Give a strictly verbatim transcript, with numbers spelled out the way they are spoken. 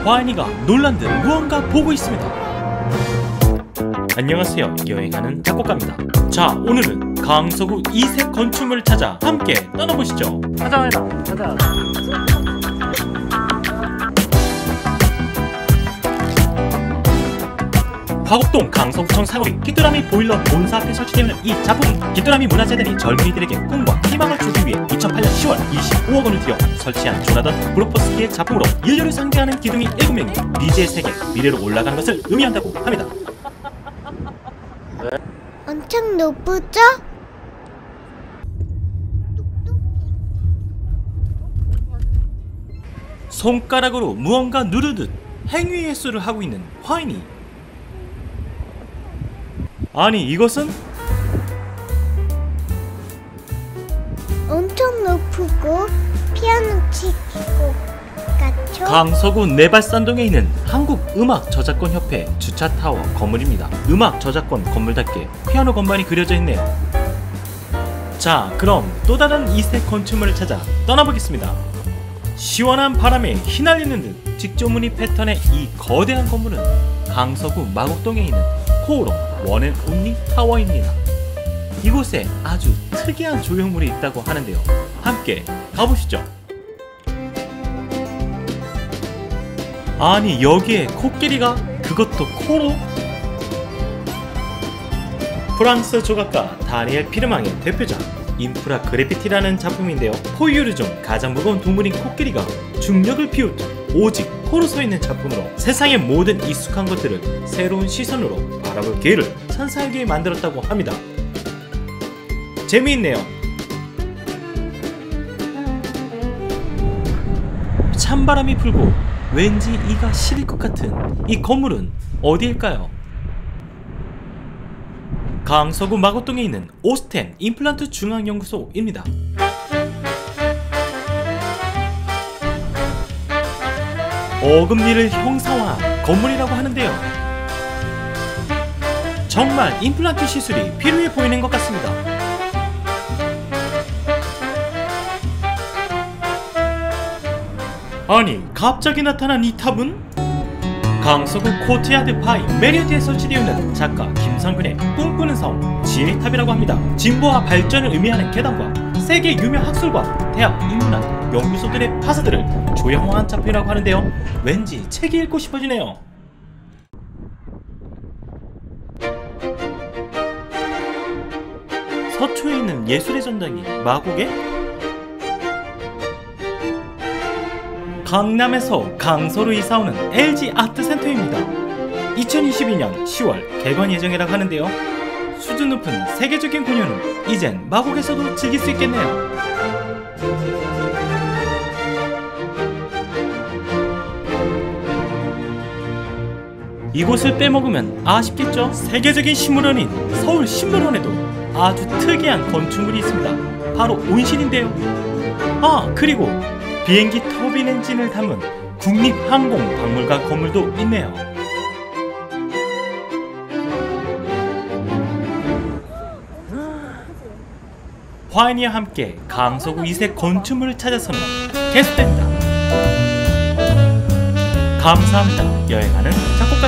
화인이가 놀란 듯 무언가 보고 있습니다. 안녕하세요, 여행하는 작곡가입니다. 자, 오늘은 강서구 이색 건축물을 찾아 함께 떠나보시죠. 가자 가자 가자. 화곡동 강서구청 사거리 귀뚜라미 보일러 본사 앞에 설치되어 있는 이 작품은 귀뚜라미 문화재단이 젊은이들에게 꿈과 희망을 주기 위해 이천팔 년 시월 이십오억 원을 들여 설치한 조나단 브로포스키의 작품으로 인류를 상징하는 기둥이 일곱 명이 미지의 세계, 미래로 올라가는 것을 의미한다고 합니다. 엄청 높죠? 손가락으로 무언가 누르듯 행위예술을 하고 있는 화인이. 아니, 이것은? 엄청 높고 피아노 치고 같죠? 강서구 내발산동에 있는 한국음악저작권협회 주차타워 건물입니다. 음악저작권 건물답게 피아노 건반이 그려져 있네요. 자, 그럼 또 다른 이색 건축물을 찾아 떠나보겠습니다. 시원한 바람에 휘날리는 듯 직조무늬 패턴의 이 거대한 건물은 강서구 마곡동에 있는 코오롱 원앤온리 타워입니다. 이곳에 아주 특이한 조형물이 있다고 하는데요. 함께 가보시죠. 아니, 여기에 코끼리가? 그것도 코로? 프랑스 조각가 다니엘 피르망의 대표작 인프라 그래피티라는 작품인데요. 포유류 중 가장 무거운 동물인 코끼리가 중력을 비웃듯 오직 코로 서 있는 작품으로 세상의 모든 익숙한 것들을 새로운 시선으로 바라볼 기회를 찬사하게 만들었다고 합니다. 재미있네요. 찬바람이 불고 왠지 이가 시릴 것 같은 이 건물은 어디일까요? 강서구 마곡동에 있는 오스템 임플란트 중앙연구소입니다. 어금니를 형상화한 건물이라고 하는데요. 정말 임플란트 시술이 필요해 보이는 것 같습니다. 아니, 갑자기 나타난 이 탑은? 강서구 코트야드 파이 메리어트에 설치되어 있는 작가 김성근의 꿈꾸는 섬 지혜탑이라고 합니다. 진보와 발전을 의미하는 계단과 세계 유명 학술과 대학 인문학 연구소들의 파사들을 조형화한 작품이라고 하는데요. 왠지 책이 읽고 싶어지네요. 서초에 있는 예술의 전당이 마곡에? 강남에서 강서로 이사오는 엘지 아트센터입니다. 이천이십이 년 시월 개관 예정이라고 하는데요. 수준 높은 세계적인 공연은 이젠 마곡에서도 즐길 수 있겠네요. 이곳을 빼먹으면 아쉽겠죠? 세계적인 식물원인 서울식물원에도 아주 특이한 건축물이 있습니다. 바로 온실인데요. 아, 그리고 비행기 터빈 엔진을 담은 국립항공박물관 건물도 있네요. 화인이와 함께 강서구 이색 건축물을 찾아서는 계속됩니다. 감사합니다. 여행하는 작곡가